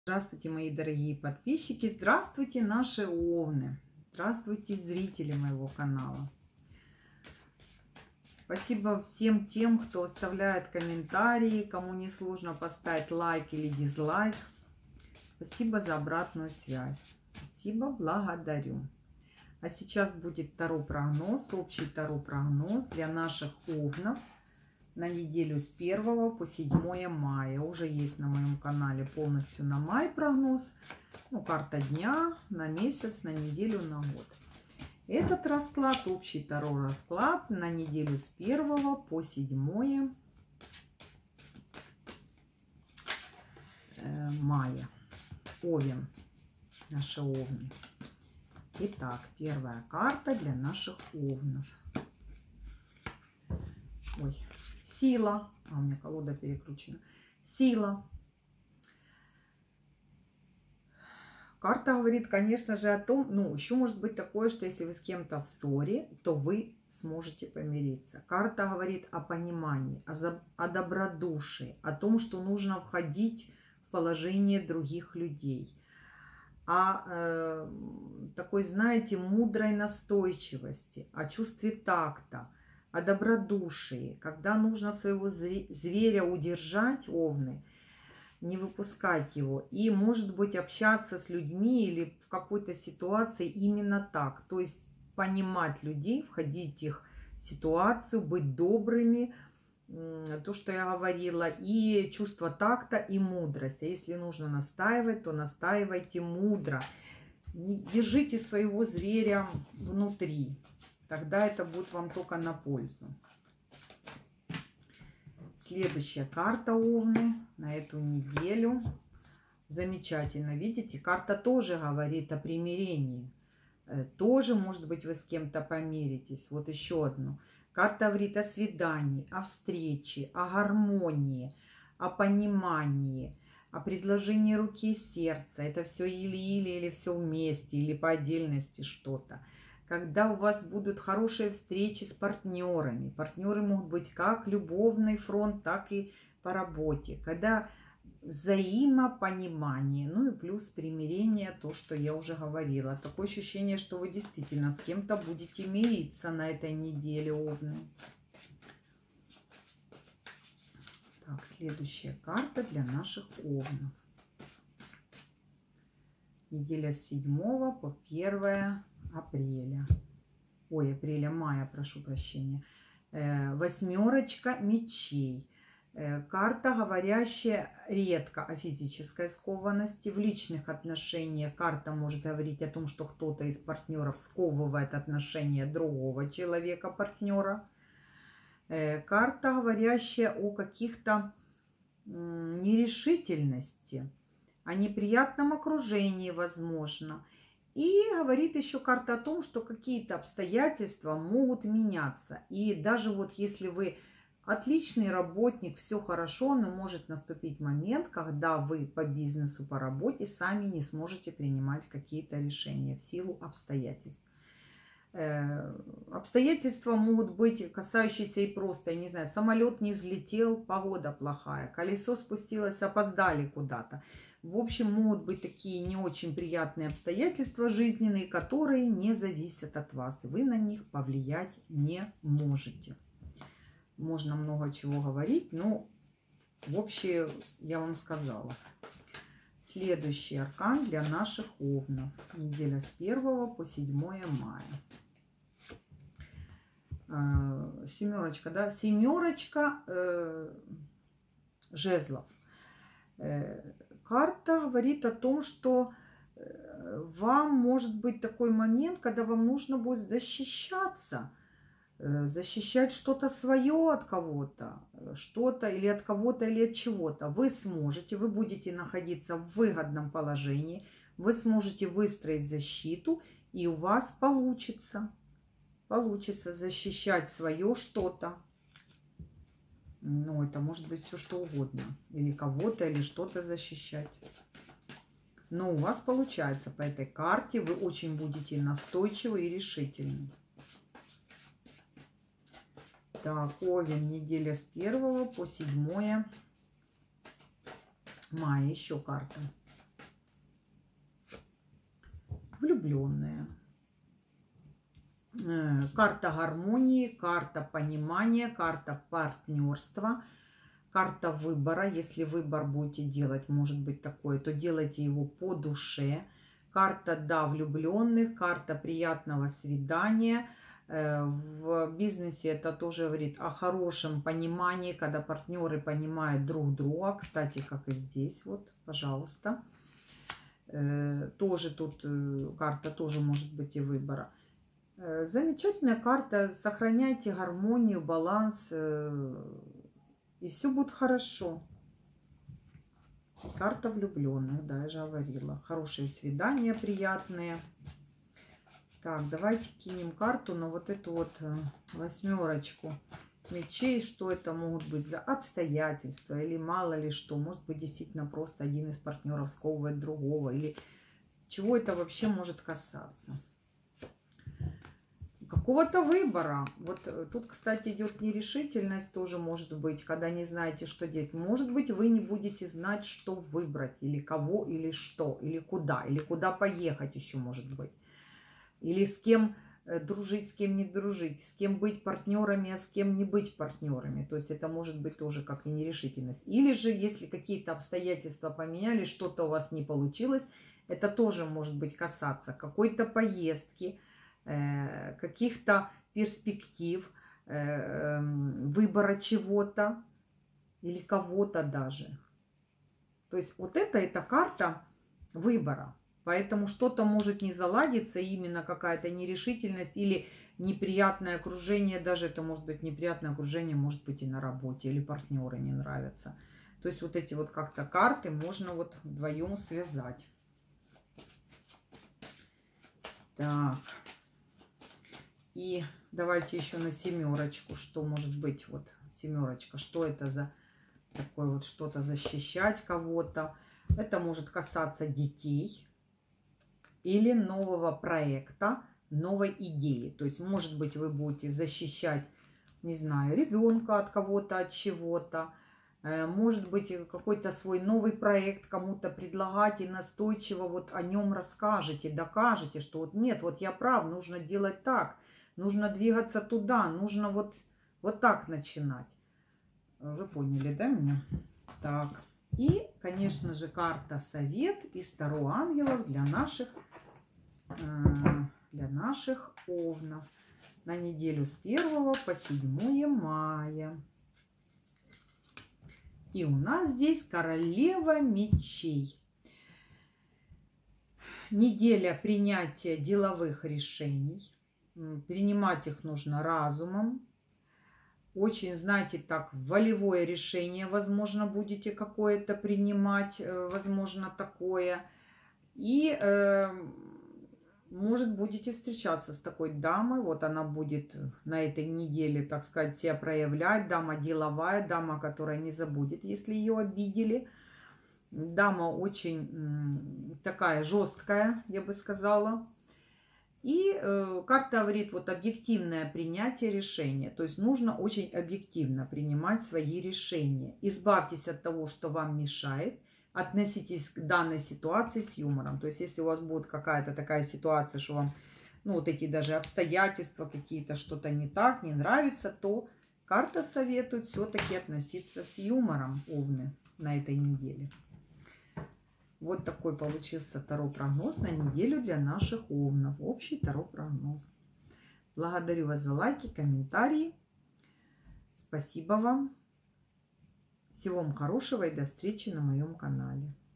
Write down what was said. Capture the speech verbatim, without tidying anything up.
Здравствуйте, мои дорогие подписчики, здравствуйте, наши овны, здравствуйте, зрители моего канала. Спасибо всем тем, кто оставляет комментарии, кому не сложно поставить лайк или дизлайк. Спасибо за обратную связь. Спасибо, благодарю. А сейчас будет второй прогноз, общий второй прогноз для наших овнов на неделю с первого по седьмое мая. Уже есть на моем канале полностью на май прогноз. Ну, карта дня, на месяц, на неделю, на год. Этот расклад, общий второй расклад на неделю с первого по седьмое мая. Овен, наши овны. Итак, первая карта для наших овнов. Ой. Сила. А у меня колода переключена. Сила. Карта говорит, конечно же, о том, ну, еще может быть такое, что если вы с кем-то в ссоре, то вы сможете помириться. Карта говорит о понимании, о, за, о добродушии, о том, что нужно входить в положение других людей. О э, такой, знаете, мудрой настойчивости, о чувстве такта, о добродушии, когда нужно своего зверя удержать, овны, не выпускать его, и, может быть, общаться с людьми или в какой-то ситуации именно так, то есть понимать людей, входить в их ситуацию, быть добрыми, то, что я говорила, и чувство такта и мудрость. А если нужно настаивать, то настаивайте мудро. Держите своего зверя внутри. Тогда это будет вам только на пользу. Следующая карта овны на эту неделю. Замечательно. Видите, карта тоже говорит о примирении. Тоже, может быть, вы с кем-то помиритесь. Вот еще одну. Карта говорит о свидании, о встрече, о гармонии, о понимании, о предложении руки и сердца. Это все или-или, или все вместе, или по отдельности что-то. Когда у вас будут хорошие встречи с партнерами. Партнеры могут быть как любовный фронт, так и по работе. Когда взаимопонимание, ну и плюс примирение, то, что я уже говорила. Такое ощущение, что вы действительно с кем-то будете мириться на этой неделе, овны. Так, следующая карта для наших овнов. Неделя с седьмого по первое апреля. Ой, апреля, мая, прошу прощения. Э, восьмерочка мечей. Э, карта, говорящая редко о физической скованности. В личных отношениях карта может говорить о том, что кто-то из партнеров сковывает отношения другого человека, партнера. Э, карта, говорящая о каких-то м, нерешительности, о неприятном окружении, возможно. И говорит еще карта о том, что какие-то обстоятельства могут меняться. И даже вот если вы отличный работник, все хорошо, но может наступить момент, когда вы по бизнесу, по работе сами не сможете принимать какие-то решения в силу обстоятельств. Э, обстоятельства могут быть касающиеся и просто, я не знаю, самолет не взлетел, погода плохая, колесо спустилось, опоздали куда-то. В общем, могут быть такие не очень приятные обстоятельства жизненные, которые не зависят от вас. И вы на них повлиять не можете. Можно много чего говорить, но в общем, я вам сказала. Следующий аркан для наших овнов. Неделя с первого по седьмое мая. Семерочка, да? Семерочка э, жезлов. Э, карта говорит о том, что вам может быть такой момент, когда вам нужно будет защищаться. Защищать что-то свое от кого-то, что-то или от кого-то, или от чего-то. Вы сможете, вы будете находиться в выгодном положении, вы сможете выстроить защиту, и у вас получится, получится защищать свое что-то. Ну, это может быть все что угодно. Или кого-то, или что-то защищать. Но у вас получается по этой карте, вы очень будете настойчивы и решительны. Так, овен, неделя с первого по седьмое мая. Еще карта. влюбленные. Карта гармонии, карта понимания, карта партнерства, карта выбора. Если выбор будете делать, может быть такое, то делайте его по душе. Карта, да, влюбленных, карта приятного свидания. В бизнесе это тоже говорит о хорошем понимании, когда партнеры понимают друг друга. Кстати, как и здесь, вот, пожалуйста. Тоже тут карта тоже может быть и выбора. Замечательная карта. Сохраняйте гармонию, баланс, и все будет хорошо. Карта влюбленных, да, я же говорила. Хорошие свидания, приятные. Так, давайте кинем карту на вот эту вот восьмерочку мечей. Что это могут быть за обстоятельства или мало ли что. Может быть, действительно просто один из партнеров сковывает другого. Или чего это вообще может касаться. Какого-то выбора. Вот тут, кстати, идет нерешительность тоже может быть, когда не знаете, что делать. Может быть, вы не будете знать, что выбрать, или кого, или что, или куда, или куда поехать еще может быть. Или с кем дружить, с кем не дружить, с кем быть партнерами, а с кем не быть партнерами. То есть это может быть тоже как и нерешительность. Или же, если какие-то обстоятельства поменялись, что-то у вас не получилось, это тоже может быть касаться какой-то поездки, каких-то перспектив, выбора чего-то или кого-то даже. То есть вот это, это карта выбора. Поэтому что-то может не заладиться, именно какая-то нерешительность или неприятное окружение. Даже это может быть неприятное окружение, может быть и на работе, или партнеры не нравятся. То есть вот эти вот как-то карты можно вот вдвоем связать. Так. И давайте еще на семерочку, что может быть, вот семерочка, что это за такое вот что-то защищать кого-то. Это может касаться детей или нового проекта, новой идеи. То есть, может быть, вы будете защищать, не знаю, ребенка от кого-то, от чего-то. Может быть, какой-то свой новый проект кому-то предлагать и настойчиво вот о нем расскажете, докажете, что вот нет, вот я прав, нужно делать так. Нужно двигаться туда, нужно вот, вот так начинать. Вы поняли, да, меня? Так. И, конечно же, карта совет из Таро ангелов для наших, для наших овнов на неделю с первого по седьмое мая. И у нас здесь королева мечей. Неделя принятия деловых решений. Принимать их нужно разумом. Очень, знаете, так, волевое решение, возможно, будете какое-то принимать, возможно, такое. И, э, может, будете встречаться с такой дамой. Вот она будет на этой неделе, так сказать, себя проявлять. Дама деловая, дама, которая не забудет, если ее обидели. Дама очень такая жесткая, я бы сказала. И э, карта говорит, вот объективное принятие решения. То есть нужно очень объективно принимать свои решения. Избавьтесь от того, что вам мешает. Относитесь к данной ситуации с юмором. То есть если у вас будет какая-то такая ситуация, что вам, ну вот эти даже обстоятельства какие-то, что-то не так, не нравится, то карта советует все-таки относиться с юмором, овны, на этой неделе. Вот такой получился таро-прогноз на неделю для наших овнов. Общий таро-прогноз. Благодарю вас за лайки, комментарии. Спасибо вам. Всего вам хорошего и до встречи на моем канале.